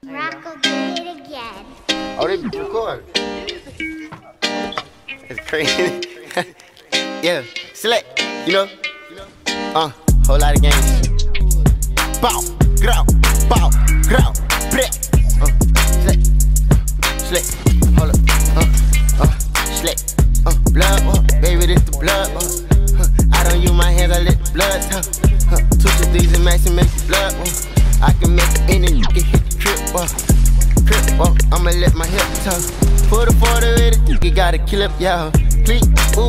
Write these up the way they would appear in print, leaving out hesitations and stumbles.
Rocco did it again. Oh, they be recording. It's crazy. Yeah, select, you know. Whole lot of games. Bow, grow, select, select, hold up, select, blood, baby, this the blood, I don't use my hands, I let the blood, 2 to 3s and max and make the blood, I can make it in and you can hit the trip, I'ma let my hip talk. Put a 40 with it, you gotta kill up, y'all. Click, ooh,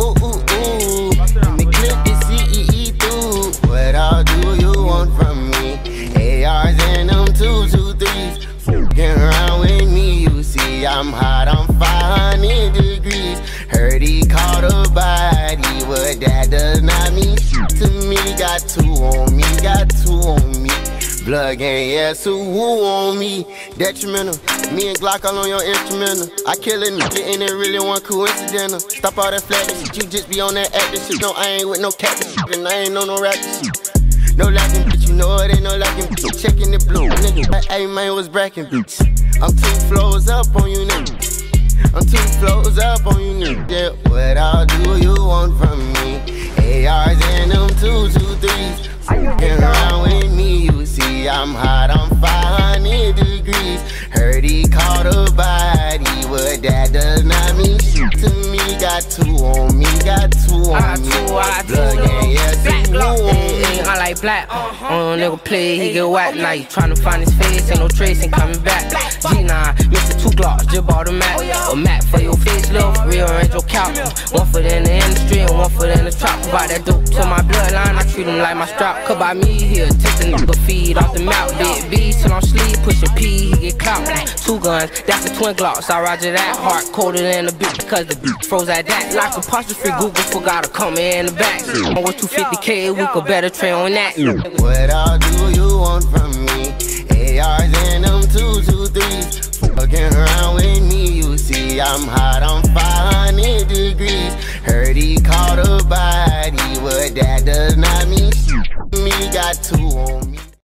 and the clip is CEE through. What all do you want from me? ARs and them 223s. Fucking around with me, you see I'm hot, I'm 500 degrees. Heard he caught a body, but that does not mean shit to me. Got 2 on me, got 2 on me. Blood gang, yeah, so who on me? Detrimental, me and Glock all on your instrumental. I kill a nigga and it really one coincidental. Stop all that flagging shit, you just be on that acting shit. No, I ain't with no cat shit, and I ain't no rapping shit. No lacking, bitch, you know it ain't no lacking, bitch. Checking the blue, nigga, hey man was bracking, bitch. I'm 2 floors up on you, nigga. I'm 2 floors up on you, nigga. Yeah, what all do you want from me? ARs and them 2 to 3s. Fucking around with me, you see I'm hot, I'm 500 degrees. Heard he caught a body, but that does not mean shit to me. Got 2 on me, got 2 on me. Blood gang, yeah, 2 on me. I like black, nigga play, he get whacked. Now you tryna find his face, ain't no trace, ain't coming back. G9, Mr. 2 Glocks, just bought a map. A map for your face, love, rearrange your couch. 1 foot in the industry and 1 foot in the trap. Provide that dope to my bloodline, I treat him like my strap. Cause by me here, take the nigga feed off the mouth. Big B till I'm sleep, pushing P, he get clout. 2 guns, that's the twin Glocks. I roger that, heart colder than the beat because the beat froze at that. Like apostrophe, Google forgot to come in the back. I'm with 250K, we could better train on that. What all do you want from me? ARs and them 2 to 3s. Fucking around with me, you see I'm hot, I'm 500 degrees. Heard he caught a body, but that does not mean shit. Me got 2 on me.